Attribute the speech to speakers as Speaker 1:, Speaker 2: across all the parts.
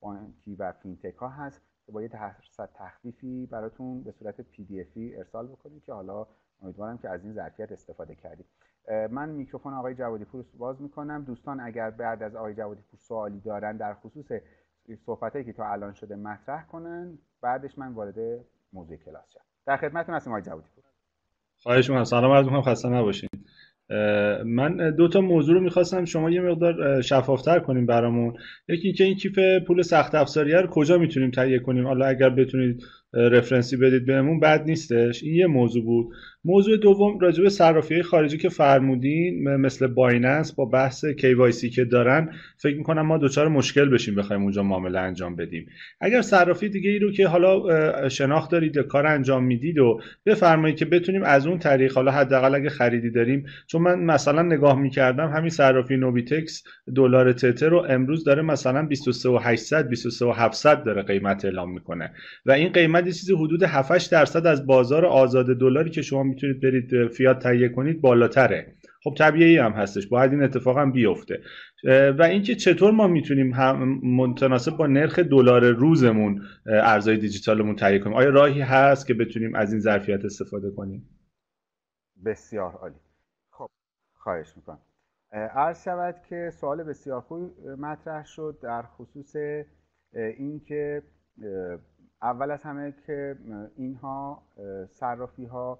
Speaker 1: بانکی و فینتک ها هست که با یه درصد تخفیفی براتون به صورت PDF ارسال بکنید که حالا امیدوارم که از این ظرفیت استفاده کردید. من میکروفون آقای جوادی پور رو باز میکنم. دوستان اگر بعد از آقای جوادی پور سوالی دارن در خصوص صحبتایی که تا الان شده مطرح کنن، بعدش من وارد موضوع کلاس شم. در خدمتتون هستم آقای جوادی پور.
Speaker 2: خواهش می‌کنم. سلام عرض می‌کنم، خسته نباشین. من دو تا موضوع رو میخواستم شما یه مقدار شفافتر کنیم برامون. یکی اینکه این کیف پول سخت افزاریه رو کجا میتونیم تهیه کنیم، حالا اگر بتونید رفرنسی بدید بهمون بد نیستش. این یه موضوع بود. موضوع دوم راجع به صرافی‌های خارجی که فرمودین، مثل بایننس با بحث KYC که دارن، فکر میکنم ما دوچار مشکل بشیم بخوایم اونجا معامله انجام بدیم. اگر صرافی دیگه ای رو که حالا شناخت دارید یا کار انجام میدید و بفرمایید که بتونیم از اون طریق، حالا حداقل اگه خریدی داریم، چون من مثلا نگاه میکردم همین صرافی نوبیتکس دلار تتر رو امروز داره مثلا 23800 23700 داره قیمت اعلام میکنه و این قیمت یه چیزی حدود 7-8% از بازار آزاد دلاری که شما میتونید برید فیات تهیه کنید بالاتره. خب طبیعی هم هستش، باید این اتفاق هم بیفته. و اینکه چطور ما میتونیم هم متناسب با نرخ دلار روزمون ارزهای دیجیتالمون تهیه کنیم؟ آیا راهی هست که بتونیم از این ظرفیت استفاده کنیم؟
Speaker 1: بسیار عالی. خب خواهش میکنم. عرض شود که سوال بسیار خوبی مطرح شد در خصوص اینکه اول از همه که اینها صرافی ها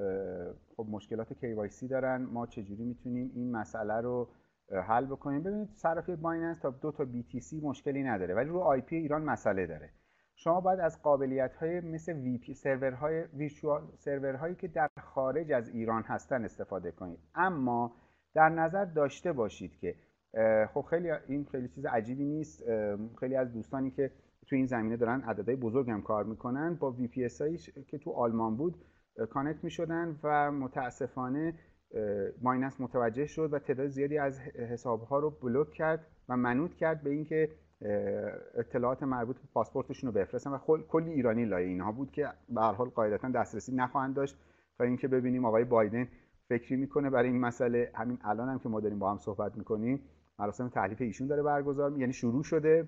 Speaker 1: خب مشکلات KYC دارن، ما چجوری میتونیم این مسئله رو حل بکنیم؟ ببینید صرافی بایننس تا 2 تا BTC مشکلی نداره، ولی رو IP ایران مسئله داره. شما باید از قابلیت‌های مثل سرورهای ویرچوال سرورهایی که در خارج از ایران هستن استفاده کنید. اما در نظر داشته باشید که خب خیلی چیز عجیبی نیست. خیلی از دوستانی که تو این زمینه دارن عددهای بزرگ هم کار میکنن، با VPS هایی که تو آلمان بود کانکت میشدن و متاسفانه بایننس متوجه شد و تعداد زیادی از حسابها رو بلوک کرد و منوط کرد به اینکه اطلاعات مربوط به پاسپورتشون رو بفرستن و کلی ایرانی لای اینها بود که به هر حال قاعدتا دسترسی نخواهند داشت تا اینکه ببینیم آقای بایدن فکری میکنه برای این مسئله. همین الان هم که ما داریم با هم صحبت میکنیم مراسم تحلیف ایشون داره برگزار، یعنی شروع شده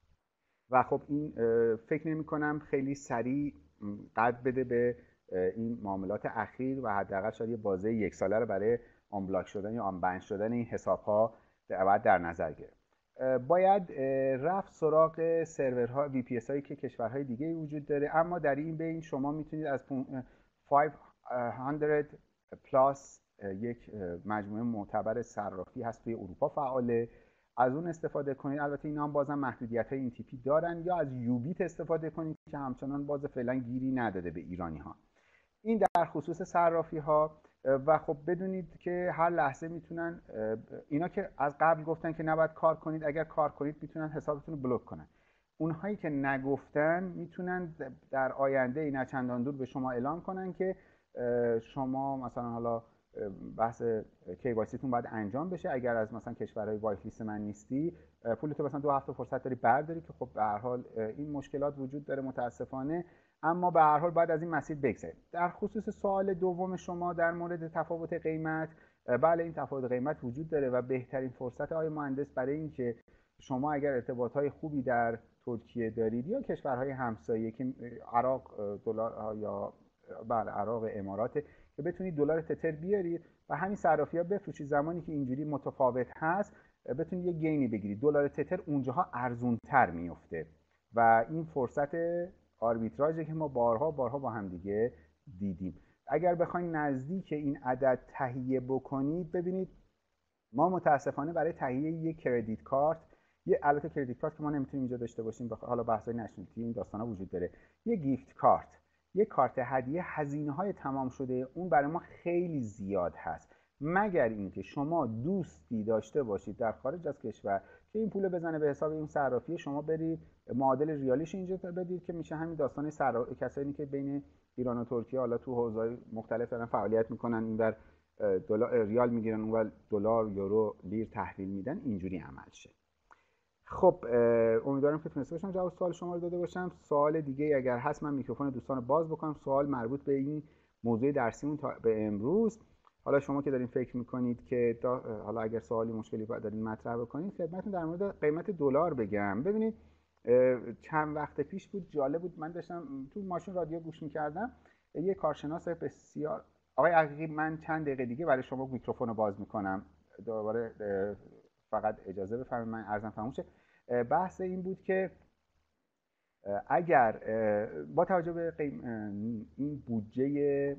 Speaker 1: و خب این فکر نمی کنم خیلی سریع قد بده به این معاملات اخیر و حداقل شاید یه بازه 1 ساله رو برای آنبلاک شدن یا آنبند شدن این حساب ها باید در نظر گرفت. باید رفت سراغ سرورها VPS هایی که کشورهای دیگه وجود داره، اما در این بین شما میتونید از 500 پلاس یک مجموعه معتبر صرافی هست توی اروپا فعاله، از اون استفاده کنید. البته اینا هم بازم محدودیت‌های این تیپی دارن، یا از یوبیت استفاده کنید که همچنان باز فعلا گیری نداده به ایرانی ها. این در خصوص صرافی ها. و خب بدونید که هر لحظه میتونن اینا که از قبل گفتن که نباید کار کنید، اگر کار کنید میتونن حسابتون رو بلوک کنن. اونهایی که نگفتن میتونن در آینده نه چندان دور به شما اعلام کنن که شما مثلا حالا بحث KYC تون باید انجام بشه، اگر از مثلا کشورهای وایت لیست من نیستی پولتو مثلا 2 هفته فرصت داری برداری، که خب به هر حال این مشکلات وجود داره متاسفانه، اما به هر حال باید از این مسیر بگذرید. در خصوص سوال دوم شما در مورد تفاوت قیمت، بله این تفاوت قیمت وجود داره و بهترین فرصت آقای مهندس برای اینکه شما اگر ارتباطهای خوبی در ترکیه دارید یا کشورهای همسایه که عراق دلار یا بله عراق امارات، که بتونید دلار تتر بیارید و همین صرافی‌ها بفروشید. زمانی که اینجوری متفاوت هست بتونید یه گینی بگیرید، دلار تتر اونجاها ارزونتر میفته و این فرصت آربیتراژی که ما بارها با هم دیگه دیدیم. اگر بخواید نزدیک این عدد تهیه بکنید، ببینید ما متاسفانه برای تهیه یک کردیت کارت، البته کردیت کارت که ما نمیتونیم اینجا داشته باشیم، حالا بحثای نشنالیتی این داستانا وجود داره، یه گیفت کارت، یه کارت هدیه، هزینه‌های تمام شده اون برای ما خیلی زیاد هست، مگر اینکه شما دوستی داشته باشید در خارج از کشور که این پول بزنه به حساب این صرافی، شما برید معادل ریالیش اینجا بدید که میشه همین داستان کسایی که بین ایران و ترکیه حالا تو حوزه‌های مختلف دارن فعالیت میکنن، اینور دلار ریال میگیرن اونور دلار یورو لیر تحویل میدن، اینجوری عمل شه. خب امیدوارم که تونسته باشم جواب سوال شما رو داده باشم. سوال دیگه اگر هست من میکروفون دوستان رو باز بکنم، سوال مربوط به این موضوع درسیمون تا به امروز. حالا شما که دارین فکر میکنید که حالا اگر سوالی مشکلی دارین مطرح بکنید، خدمتتون در مورد قیمت دلار بگم. ببینید چند وقت پیش بود، جالب بود، من داشتم تو ماشین رادیو گوش میکردم، یه کارشناس بسیار، آقای عقیقی من چند دقیقه دیگه برای شما میکروفون رو باز میکنم دوباره، فقط اجازه بفرمایید من عرضم تموم شه. بحث این بود که اگر با توجه به این بودجه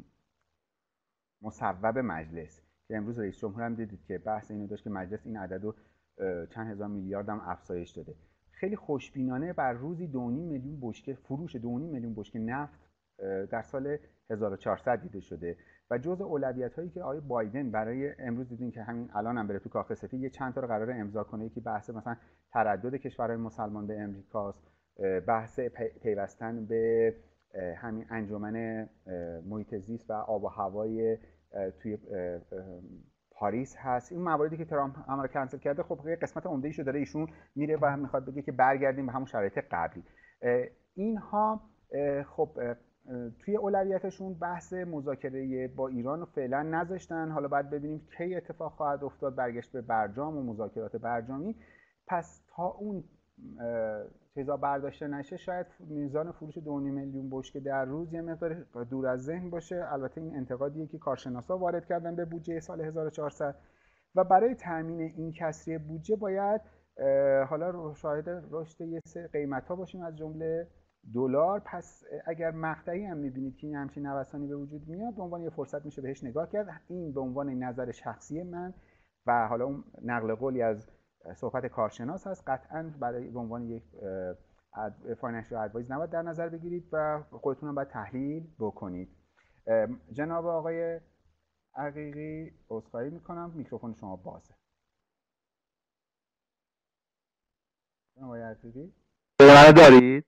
Speaker 1: مصوب مجلس که امروز رئیس جمهور هم دیدید که بحث اینو داشت که مجلس این عدد رو چند هزار میلیارد هم افزایش داده، خیلی خوشبینانه بر روزی 2.5 میلیون بشکه فروش 2.5 میلیون بشکه نفت در سال 1400 دیده شده و جزء اولویت هایی که آقای بایدن برای امروز دیدین که همین الان هم بره تو کاخ سفید یه چند تا رو قراره امضا کنه، که بحث مثلا تردد کشورهای مسلمان به امریکاست، بحث پیوستن به همین انجمن محیط زیست و آب و هوای توی پاریس هست. این مواردی که ترامپ هم رو کنسل کرده، خب قسمت عمده ایشو داره ایشون میره و میخواد بگه که برگردیم به همون شرایط قبلی. اینها خب توی اولویتشون بحث مذاکره با ایران رو فعلا نذاشتن، حالا باید ببینیم کی اتفاق خواهد افتاد، برگشت به برجام و مذاکرات برجامی. پس تا اون چیزا برداشته نشه شاید میزان فروش 2.5 میلیون بشکه در روز یه مقدار دور از ذهن باشه. البته این انتقادیه که کارشناسا وارد کردن به بودجه سال 1400 و برای تامین این کسری بودجه باید حالا شاهد رشد یه سری قیمت‌ها باشیم از جمله دلار. پس اگر مقطعی هم می‌بینید که همچین نوسانی به وجود میاد، به عنوان یه فرصت میشه بهش نگاه کرد. این به عنوان نظر شخصی من و حالا اون نقل قولی از صحبت کارشناس هست، قطعا برای به عنوان یک فاینانشال ادوایز نباید در نظر بگیرید و خودتون هم باید تحلیل بکنید. جناب آقای عقیقی عذرخواهی میکنم، میکروفون شما بازه. جناب آقای عقیقی
Speaker 3: من دارید؟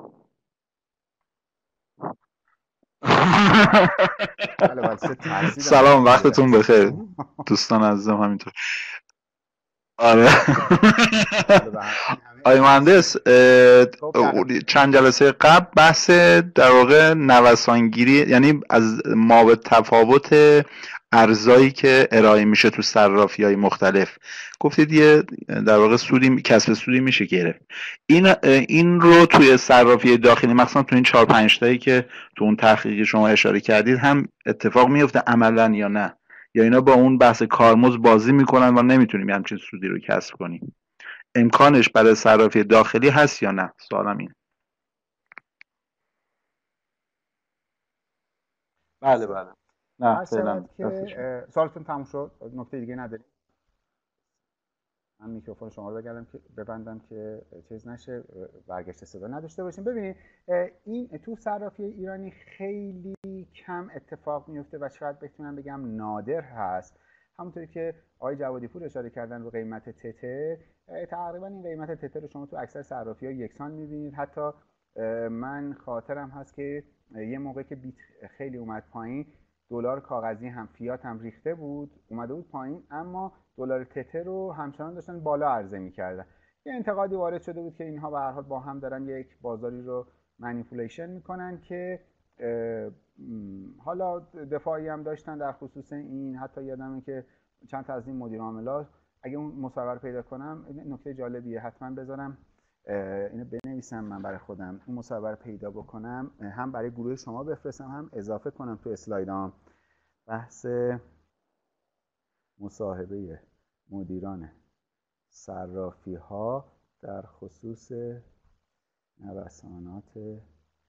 Speaker 1: بله بله، چه ترسیدم
Speaker 3: سلام،
Speaker 1: واقعا یه
Speaker 3: وقتتون
Speaker 1: لحظه.
Speaker 3: بخیر دوستان عزیزم. همینطور. آره.
Speaker 1: بله به این همه
Speaker 3: آقای
Speaker 1: انرژی.
Speaker 3: مهندس،
Speaker 1: خب در
Speaker 3: چند جلسه قبل بحث در واقع نوسانگیری، یعنی از ما به تفاوت ارزایی که ارائه میشه تو صرافی‌های مختلف گفتید یه در واقع سودی، کسب سودی میشه گرفت. این رو توی صرافی داخلی، مثلا تو این 4-5 تایی که تو اون تحقیقی شما اشاره کردید، هم اتفاق میفته عملاً یا نه؟ یا اینا با اون بحث کارمزد بازی میکنن و نمیتونیم همچین سودی رو کسب کنیم؟ امکانش برای صرافی داخلی هست یا نه؟ سوالم اینه. بله
Speaker 1: بسیار
Speaker 3: بله. نه
Speaker 1: عرض
Speaker 3: فعلا
Speaker 1: شود که
Speaker 3: دستشون.
Speaker 1: سوالتون تموم شد، نکته دیگه نداریم. من میکروفون شما رو ببندم که چیز نشه، برگشت صدا نداشته باشیم. ببینید این تو صرافی ایرانی خیلی کم اتفاق میفته و شاید بتونم بگم نادر هست. همونطوری که آقای جوادی پور اشاره کردن رو قیمت تتر، تقریبا این قیمت تتر رو شما تو اکثر صرافی ها یکسان میبینید. حتی من خاطرم هست که یه موقع که بیت خیلی اومد پایین، دلار کاغذی هم فیات هم ریخته بود، اومده بود پایین، اما دلار تتر رو همچنان داشتن بالا عرضه می‌کردن. یه انتقادی وارد شده بود که اینها به هر حال با هم دارن یک بازاری رو منیپولیشن میکنن که حالا دفاعی هم داشتن در خصوص این. حتی یادمه که چند تا از این مدیر عامل‌ها، اگه اون مصور پیدا کنم، نکته جالبیه، حتما بذارم اینو بنویسم من برای خودم، اون مصور پیدا بکنم هم برای گروه شما بفرستم، هم اضافه کنم تو اسلایدام. بحث مصاحبه مدیران صرافی ها در خصوص نوسانات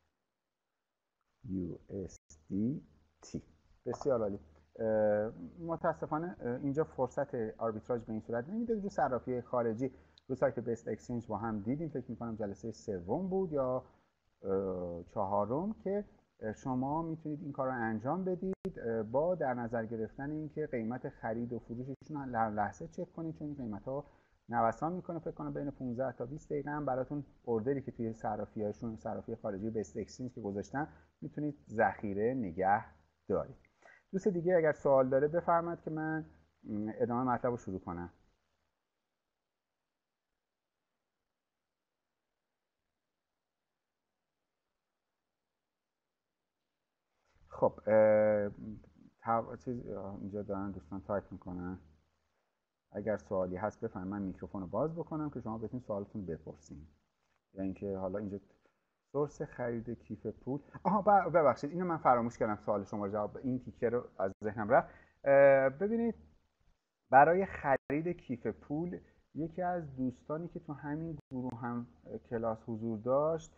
Speaker 1: USDT. بسیار عالی. متاسفانه اینجا فرصت آربیتراژ به این صورت نمیده. رو صرافی خارجی رو سایت بیست اکسچنج با هم دیدیم، فکر میکنم جلسه سوم بود یا چهارم که شما میتونید این کار رو انجام بدید با در نظر گرفتن اینکه قیمت خرید و فروششون هر لحظه چک کنید، چون قیمت ها نوسان میکنه. فکر کنم بین 15 تا 20 دقیقه هم براتون اوردری که توی صرافی خارجی بیست اکسچنج که گذاشتن میتونید ذخیره نگه دارید. دوست دیگه اگر سوال داره بفرمایید که من ادامه مطلب رو شروع کنم. خب چیز اینجا دارن دوستان تایپ میکنن. اگر سوالی هست بفرمایید، من میکروفون رو باز بکنم که شما بتونید سوالتون بپرسید. یا اینکه حالا اینجا سورس خرید کیف پول. ببخشید اینو من فراموش کردم سوال شما رو جواب، این تیکه رو از ذهنم رفت. ببینید برای خرید کیف پول یکی از دوستانی که تو همین گروه هم کلاس حضور داشت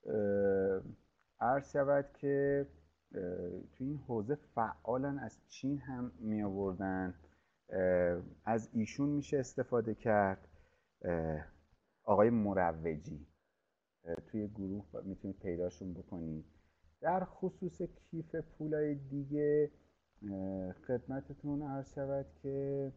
Speaker 1: عرض شود که تو این حوزه فعالن، از چین هم می آوردن، از ایشون میشه استفاده کرد. آقای مروجی توی گروه میتونید پیداشون بکنید. در خصوص کیف پولای دیگه خدمتتون عرض شود که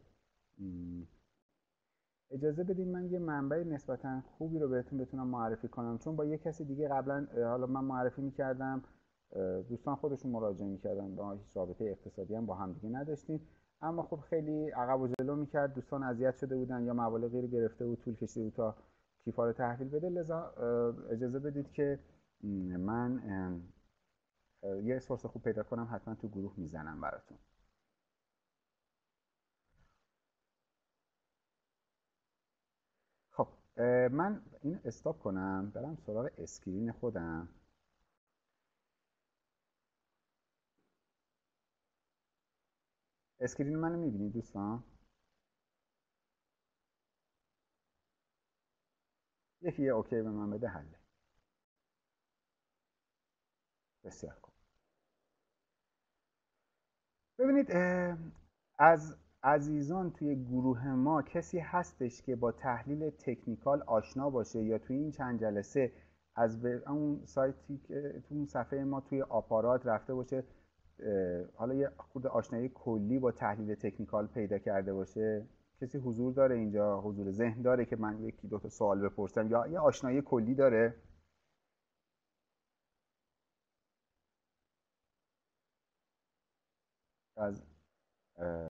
Speaker 1: اجازه بدید من یه منبع نسبتا خوبی رو بهتون بتونم معرفی کنم، چون با یه کسی دیگه قبلا حالا من معرفی میکردم، دوستان خودشون مراجعه میکردن، با هیچ رابطه اقتصادی هم با هم دیگه نداشتیم، اما خب خیلی عقب و جلو میکرد، دوستان اذیت شده بودن یا مبالغی رو گرفته بود، طول کشیده بود تا کیفا رو تحویل بده. لذا اجازه بدید که من یه سورس خوب پیدا کنم، حتما تو گروه میزنم براتون. خب من این استاپ کنم، برم سراغ اسکرین خودم. اسکرین منو میبینید دوستان؟ یکی یه اوکی به من بده، حله. بسیار خوب. ببینید از عزیزان توی گروه ما کسی هستش که با تحلیل تکنیکال آشنا باشه یا توی این چند جلسه از اون سایتی که تو اون صفحه ما توی آپارات رفته باشه، حالا یه خود آشنایی کلی با تحلیل تکنیکال پیدا کرده باشه؟ کسی حضور داره اینجا؟ حضور ذهن داره که من یکی دو تا سوال بپرسم یا یه آشنایی کلی داره؟ از